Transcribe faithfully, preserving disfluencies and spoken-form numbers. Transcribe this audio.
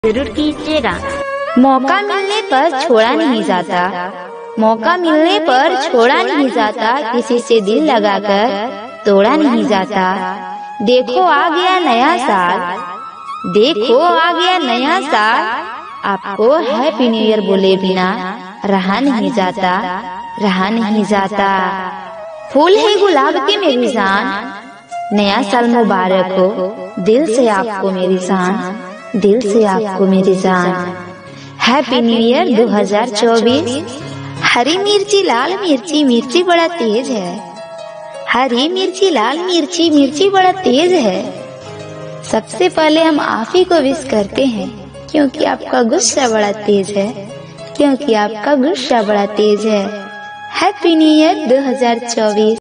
जरूर कीजिएगा। मौका मिलने पर छोड़ा नहीं जाता, मौका मिलने पर छोड़ा नहीं जाता, किसी से दिल लगाकर तोड़ा नहीं जाता। देखो आ गया नया साल, देखो आ गया नया साल, आपको हैप्पी न्यू ईयर बोले बिना रहा नहीं जाता, रहा नहीं जाता। फूल है गुलाब की मेरी जान, नया साल मुबारक हो, दिल से आपको मेरी जान, दिल से आपको मेरी जान। हैप्पी न्यू ईयर दो हज़ार चौबीस। हरी मिर्ची लाल मिर्ची, मिर्ची बड़ा तेज है, हरी मिर्ची लाल मिर्ची, मिर्ची बड़ा तेज है। सबसे पहले हम आप ही को विश करते हैं, क्योंकि आपका गुस्सा बड़ा तेज है, क्योंकि आपका गुस्सा बड़ा तेज है। हैप्पी न्यू ईयर दो हज़ार चौबीस।